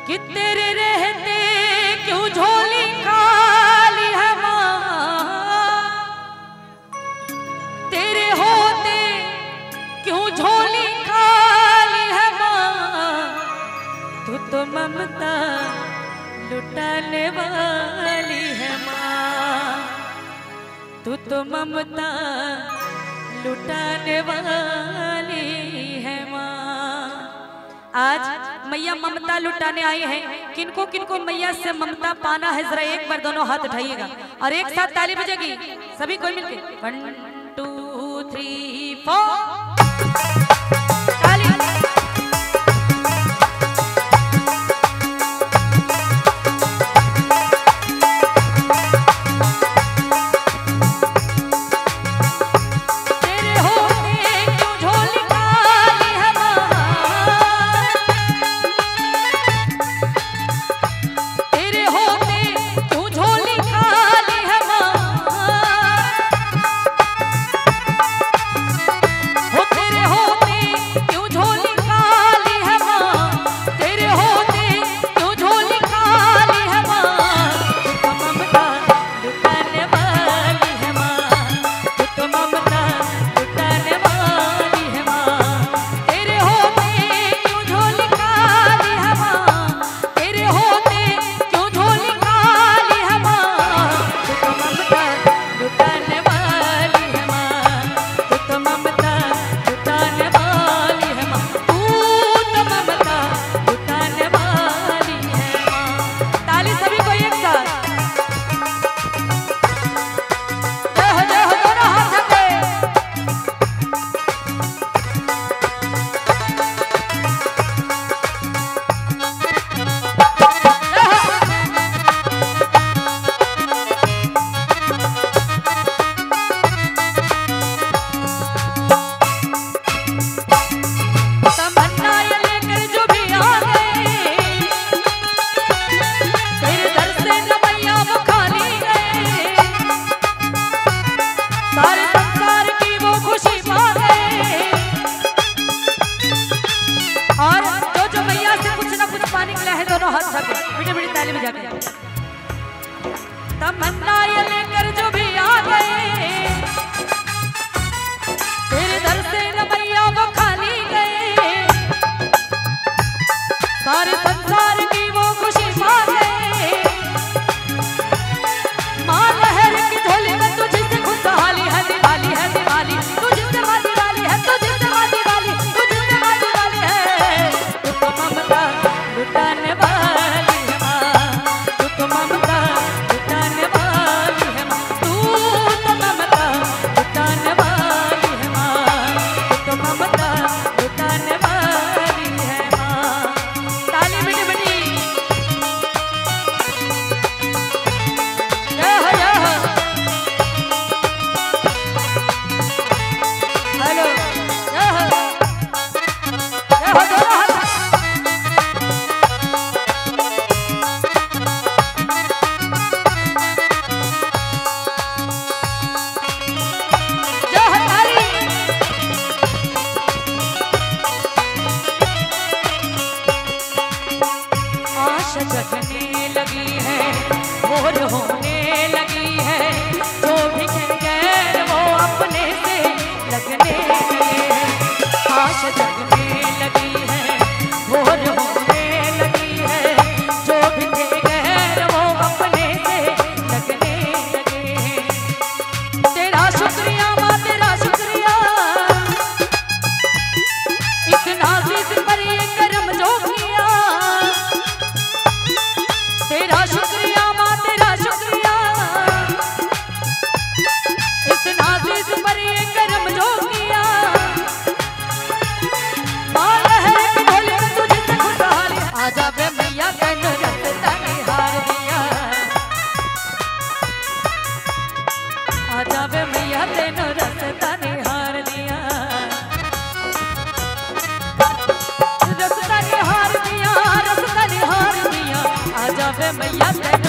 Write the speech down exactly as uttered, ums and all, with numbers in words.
कि तेरे रहते क्यों झोली खाली है माँ, तेरे होते क्यों झोली खाली है माँ, तू तो ममता लुटाने वाली है माँ, तू तो ममता लुटाने वाली है माँ। आज मैया ममता लुटाने आई हैं। किनको किनको मैया से ममता पाना है, जरा एक बार दोनों हाथ उठाइएगा और एक साथ ताली बजेगी सभी कोई मिलके। वन टू थ्री फोर ताली। तमन्ना ये लेकर जो भी आ गए, तेरे दर से न मैया वो खाली गए, सारे संसार की वो खुशी पा गए। माँ लहर की झोली में तुझसे खुशहाली है, दिवाली है दिवाली, तुझसे माँ दिवाली है, तुझसे माँ दिवाली, तुझसे माँ दिवाली है। तू तो ममता लुटाने वाली है माँ, तू तो ममता लुटाने वाली है माँ, तू तो ममता लुटाने वाली है माँ, तू तो ममता लुटाने वाली है माँ। ताली बिटी बिटी जय हो जय हो। हेलो जय हो जय हो दोनों हाथ। जय हो ताली। आशा जगने लगी है, भोर होने लगी है, जो भी गैर वो अपने से लगने लगे हैं। आशा जगने लगी है, भोर होने लगी है, जो भी गैर वो अपने से लगने लगे हैं। तेरा शुक्रिया माँ तेरा शुक्रिया, इस नाज़िज़ पर ये करम जो किया। तेरा शुक्रिया माँ तेरा शुक्रिया, इस नाज़िज़ पर ये करम जो किया। माँ लहर की झोली में तुझसे खुशहाली, आजा बे मैया तैनू रस्ता निहार दिया, आजा बे मैया तैनू रस्ता निहार दिया, रस्ता निहार दिया, रस्ता निहार दिया, आजा बे मैया तैनू